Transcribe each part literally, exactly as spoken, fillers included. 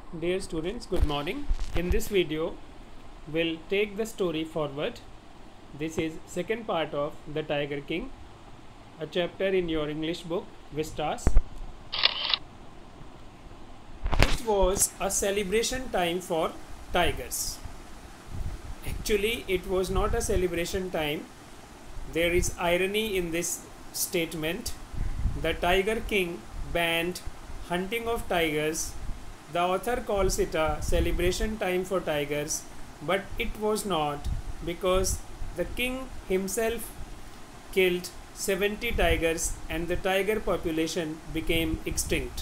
Dear students, good morning. In this video, we'll take the story forward. This is second part of The Tiger King, a chapter in your English book, Vistas. It was a celebration time for tigers. Actually, it was not a celebration time. There is irony in this statement. The Tiger King banned hunting of tigers. The author calls it a celebration time for tigers, but it was not, because the king himself killed seventy tigers and the tiger population became extinct.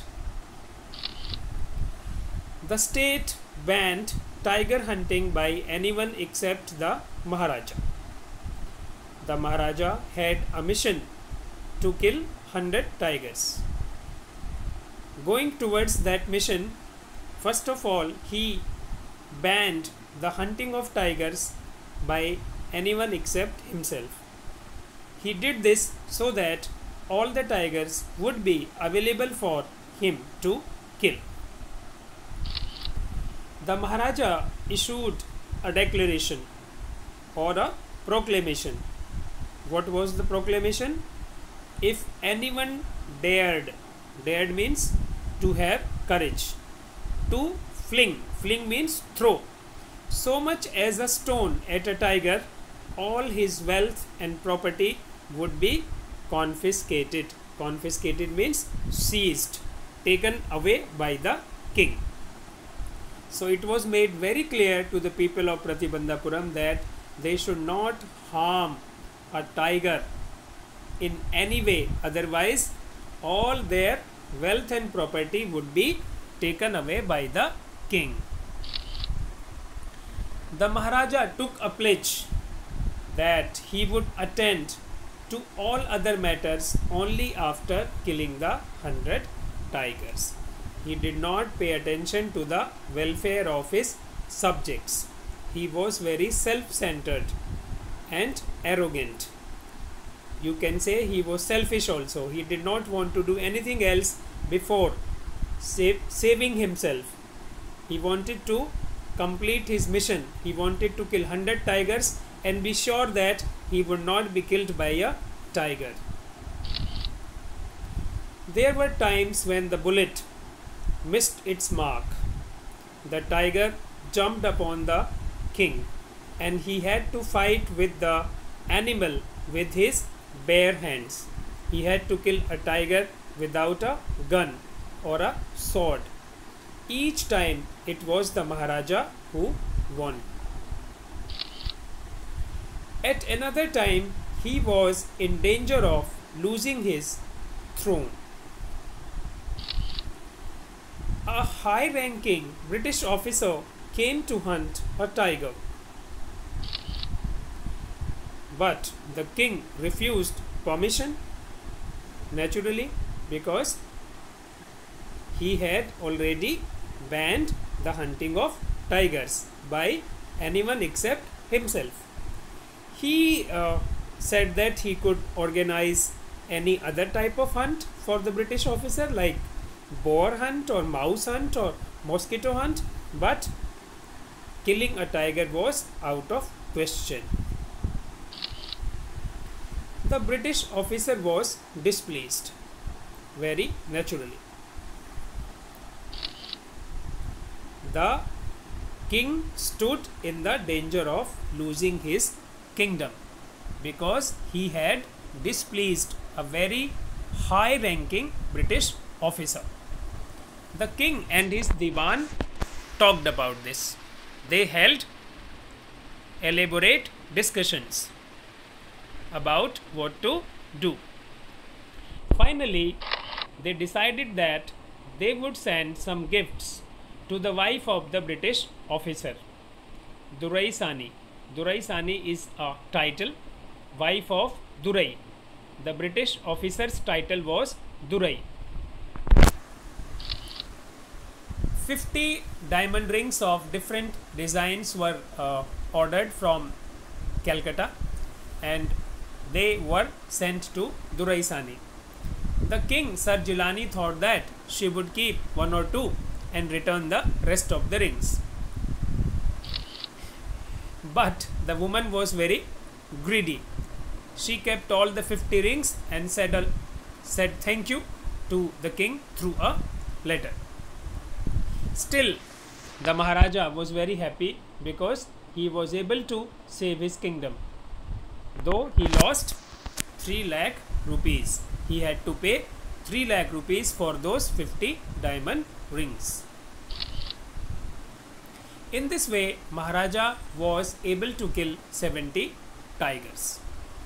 The state banned tiger hunting by anyone except the Maharaja. The Maharaja had a mission to kill one hundred tigers. Going towards that mission, first of all, he banned the hunting of tigers by anyone except himself. He did this so that all the tigers would be available for him to kill. The Maharaja issued a declaration or a proclamation. What was the proclamation? If anyone dared, dared means to have courage, to fling, fling means throw, so much as a stone at a tiger, all his wealth and property would be confiscated. Confiscated means seized, taken away by the king. So it was made very clear to the people of Pratibandhapuram that they should not harm a tiger in any way, otherwise all their wealth and property would be taken away by the king. The Maharaja took a pledge that he would attend to all other matters only after killing the hundred tigers. He did not pay attention to the welfare of his subjects. He was very self-centered and arrogant. You can say he was selfish also. He did not want to do anything else before save, saving himself. He wanted to complete his mission. He wanted to kill one hundred tigers and be sure that he would not be killed by a tiger. There were times when the bullet missed its mark. The tiger jumped upon the king and he had to fight with the animal with his bare hands. He had to kill a tiger without a gun or a sword. Each time it was the Maharaja who won. At another time he was in danger of losing his throne. A high-ranking British officer came to hunt a tiger, but the king refused permission, naturally, because he had already banned the hunting of tigers by anyone except himself. He uh, said that he could organize any other type of hunt for the British officer, like boar hunt or mouse hunt or mosquito hunt, but killing a tiger was out of question. The British officer was displeased, very naturally. The king stood in the danger of losing his kingdom because he had displeased a very high-ranking British officer. The king and his Diwan talked about this. They held elaborate discussions about what to do. Finally, they decided that they would send some gifts to the wife of the British officer, Durai Sani. Durai Sani is a title, wife of Durai. The British officer's title was Durai. fifty diamond rings of different designs were uh, ordered from Calcutta and they were sent to Durai Sani. The king, Sir Gilani, thought that she would keep one or two and return the rest of the rings. But the woman was very greedy. She kept all the fifty rings and said, uh, said thank you to the king through a letter. Still, the Maharaja was very happy because he was able to save his kingdom. Though he lost three lakh rupees, he had to pay three lakh rupees for those fifty diamond rings. In this way, Maharaja was able to kill seventy tigers.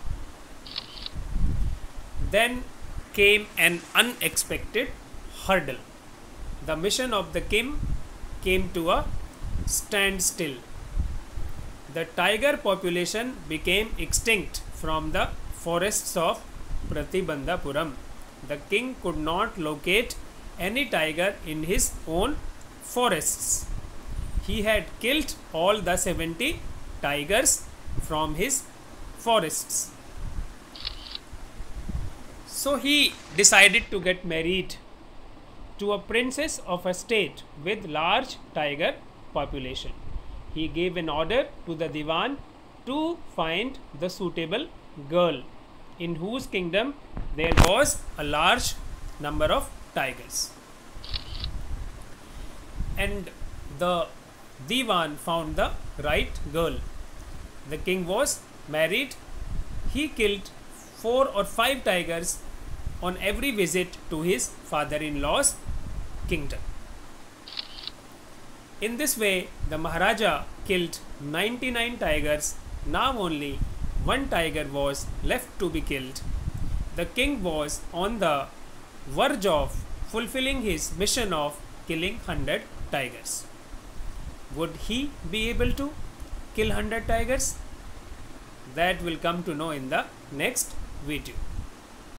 Then came an unexpected hurdle. The mission of the king came to a standstill. The tiger population became extinct from the forests of Pratibandhapuram. The king could not locate any tiger in his own forests. He had killed all the seventy tigers from his forests. So he decided to get married to a princess of a state with large tiger population. He gave an order to the Diwan to find the suitable girl in whose kingdom there was a large number of tigers. And the Diwan found the right girl. The king was married. He killed four or five tigers on every visit to his father-in-law's kingdom. In this way, the Maharaja killed ninety-nine tigers. Now only one tiger was left to be killed. The king was on the verge of fulfilling his mission of killing one hundred tigers. Would he be able to kill one hundred tigers? That will come to know in the next video.